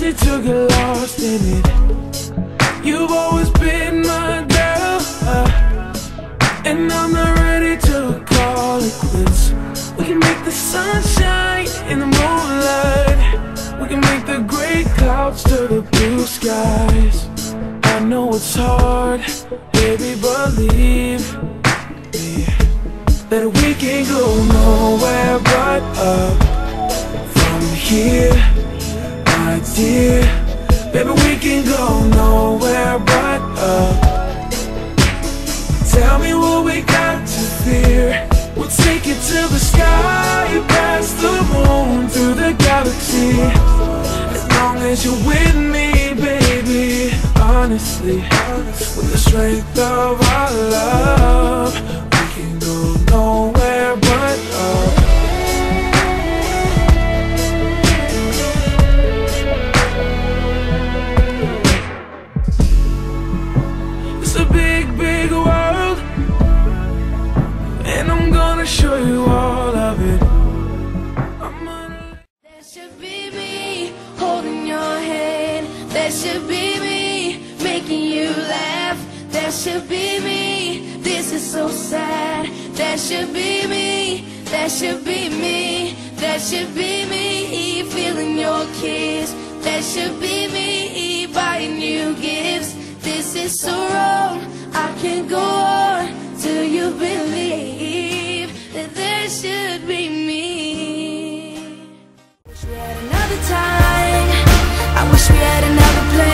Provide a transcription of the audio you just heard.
easy to get lost in it. You've always been my girl, and I'm not ready to call it quits. We can make the sunshine in the moonlight. We can make the gray clouds to the blue skies. I know it's hard, baby, believe me, that we can go nowhere but up from here, my dear. Baby, we can go nowhere but up. Tell me what we got to fear. We'll take it to the sky, past the moon, through the galaxy. As long as you're with me, baby. Honestly, with the strength of our love, we can go nowhere but up. It's a big, big world, and I'm gonna show you all of it. That should be me holding your hand. That should be me making you laugh. That should be me. This is so sad. That should be me. That should be me. That should be me feeling your kiss. That should be me buying you gifts. This is so wrong. I can't go on till you believe that there should be me. Wish we had another time. I wish we had another place.